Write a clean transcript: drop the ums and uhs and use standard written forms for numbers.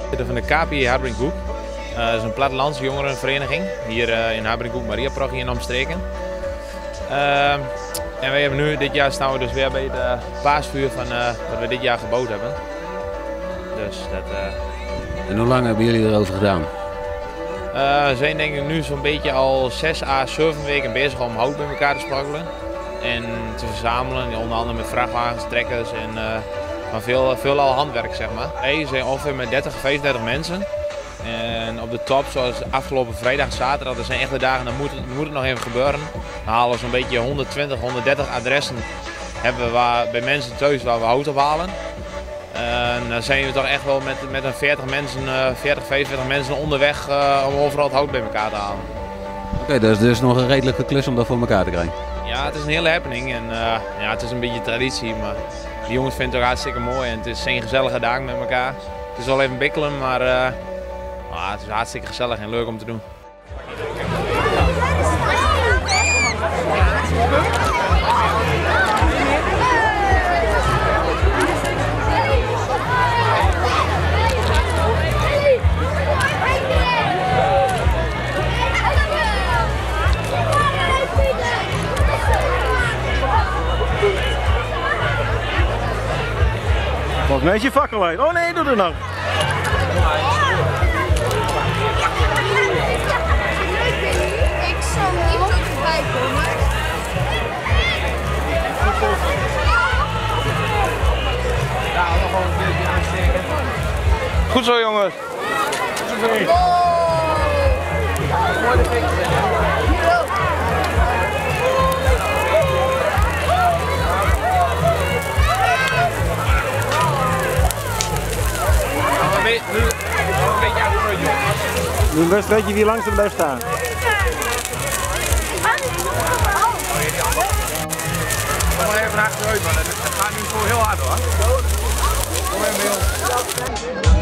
Van de KPI Harbrinkhoek. Dat is een plattelandse jongerenvereniging hier in Harbrinkhoek, Mariaprochie in omstreken. En wij hebben nu, dit jaar staan we dus weer bij het paasvuur van wat we dit jaar gebouwd hebben. Dus dat, En hoe lang hebben jullie erover gedaan? we zijn denk ik nu zo'n beetje al 6 à 7 weken bezig om hout bij elkaar te sprokkelen. En te verzamelen, onder andere met vrachtwagens, trekkers en maar veel al handwerk zeg maar. We zijn ongeveer met 30, 35 mensen. En op de top, zoals afgelopen vrijdag en zaterdag, dat zijn echt de dagen, dan moet het nog even gebeuren. Dan halen we zo'n beetje 120, 130 adressen hebben we bij mensen thuis waar we hout ophalen. En dan zijn we toch echt wel met een 40, 45 mensen onderweg om overal het hout bij elkaar te halen. Oké, dat is dus nog een redelijke klus om dat voor elkaar te krijgen. Ja, het is een hele happening en ja, het is een beetje traditie, maar de jongens vinden het ook hartstikke mooi en het is een gezellige dag met elkaar. Het is wel even bikkelen, maar het is hartstikke gezellig en leuk om te doen. Volgens mij is je fakkel uit. Oh nee, doe er nou. Ik zal niet ook voorbij komen. Ja, nog gewoon een beetje aansteken. Goed zo jongens. Mooi de pik. Nu een beetje achteruit, jongens. Nu een wedstrijdje wie langzaam blijft staan. Kom maar even achteruit, man. Dat gaat nu zo heel hard hoor. Kom even bij ons.